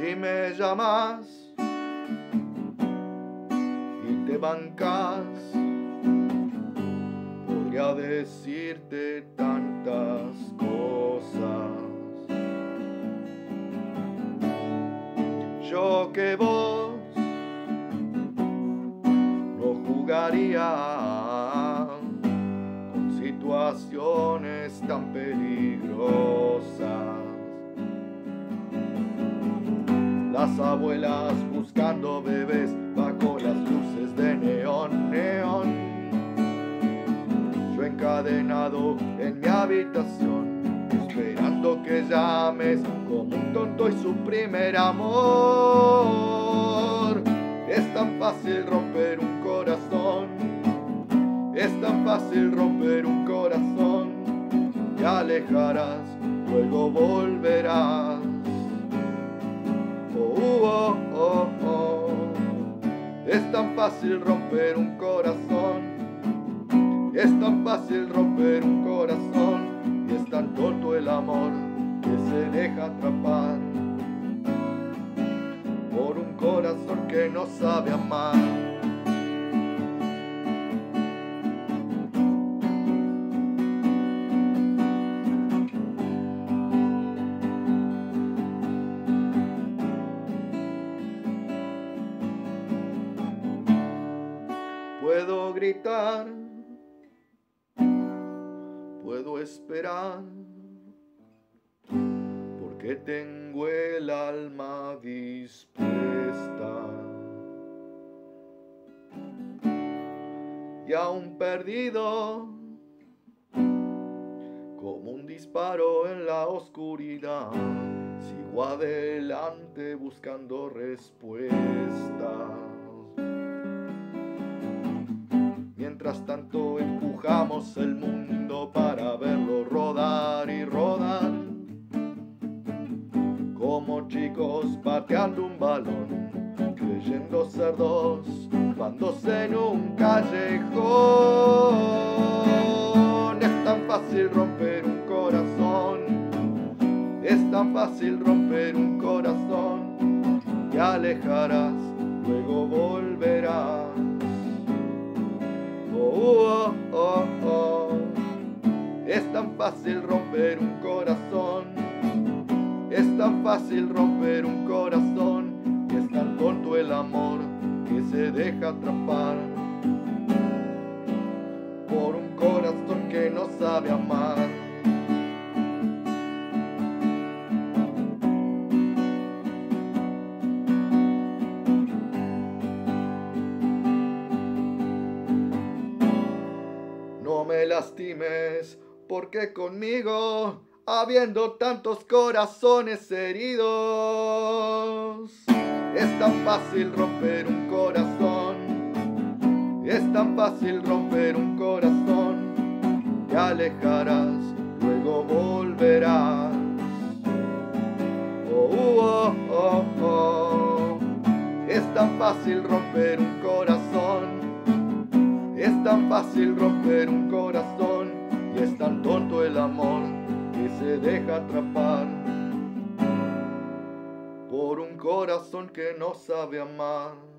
Si me llamas y te bancas, podría decirte tantas cosas. Yo que vos no jugaría con situaciones tan peligrosas. Las abuelas buscando bebés bajo las luces de neón, neón. Yo encadenado en mi habitación, esperando que llames como un tonto y su primer amor. Es tan fácil romper un corazón, es tan fácil romper un corazón. Te alejarás, luego volverás. Oh, oh, oh. Es tan fácil romper un corazón, es tan fácil romper un corazón, y es tan tonto el amor que se deja atrapar por un corazón que no sabe amar. Puedo gritar, puedo esperar, porque tengo el alma dispuesta. Y aún perdido, como un disparo en la oscuridad, sigo adelante buscando respuestas. Mientras tanto empujamos el mundo para verlo rodar y rodar, como chicos pateando un balón, creyendo ser dos, cuándose en un callejón. Es tan fácil romper un corazón, es tan fácil romper un corazón. Te alejarás, luego volverás. Oh, oh, oh. Es tan fácil romper un corazón, es tan fácil romper un corazón, y es tan tonto el amor que se deja atrapar por un corazón que no sabe amar. No me lastimes, porque conmigo, habiendo tantos corazones heridos, es tan fácil romper un corazón, es tan fácil romper un corazón. Te alejarás, luego volverás. Oh, oh, oh, oh. Es tan fácil romper un corazón, es tan fácil romper un corazón, y es tan tonto el amor que se deja atrapar por un corazón que no sabe amar.